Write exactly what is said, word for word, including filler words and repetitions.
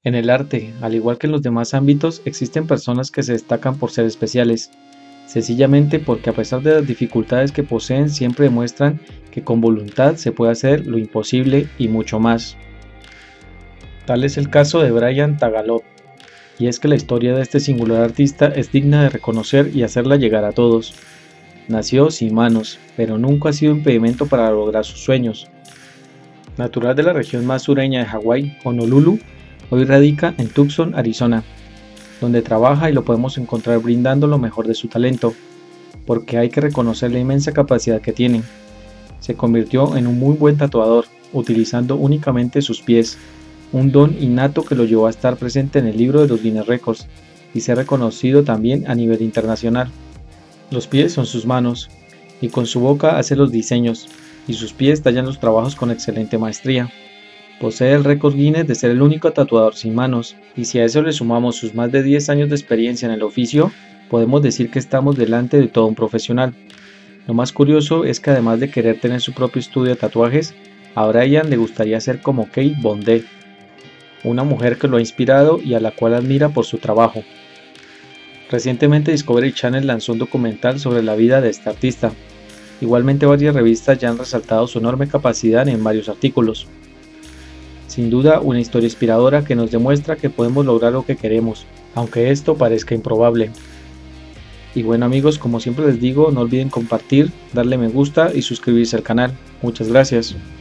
En el arte, al igual que en los demás ámbitos, existen personas que se destacan por ser especiales, sencillamente porque a pesar de las dificultades que poseen siempre demuestran que con voluntad se puede hacer lo imposible y mucho más. Tal es el caso de Brian Tagalot, y es que la historia de este singular artista es digna de reconocer y hacerla llegar a todos. Nació sin manos, pero nunca ha sido impedimento para lograr sus sueños. Natural de la región más sureña de Hawái, Honolulu, hoy radica en Tucson, Arizona, donde trabaja y lo podemos encontrar brindando lo mejor de su talento, porque hay que reconocer la inmensa capacidad que tiene. Se convirtió en un muy buen tatuador, utilizando únicamente sus pies, un don innato que lo llevó a estar presente en el libro de los Guinness Records y ser reconocido también a nivel internacional. Los pies son sus manos, y con su boca hace los diseños, y sus pies tallan los trabajos con excelente maestría. Posee el récord Guinness de ser el único tatuador sin manos, y si a eso le sumamos sus más de diez años de experiencia en el oficio, podemos decir que estamos delante de todo un profesional. Lo más curioso es que además de querer tener su propio estudio de tatuajes, a Brian le gustaría ser como Kate Von D, una mujer que lo ha inspirado y a la cual admira por su trabajo. Recientemente Discovery Channel lanzó un documental sobre la vida de este artista. Igualmente varias revistas ya han resaltado su enorme capacidad en varios artículos. Sin duda una historia inspiradora que nos demuestra que podemos lograr lo que queremos, aunque esto parezca improbable. Y bueno amigos, como siempre les digo, no olviden compartir, darle me gusta y suscribirse al canal. Muchas gracias.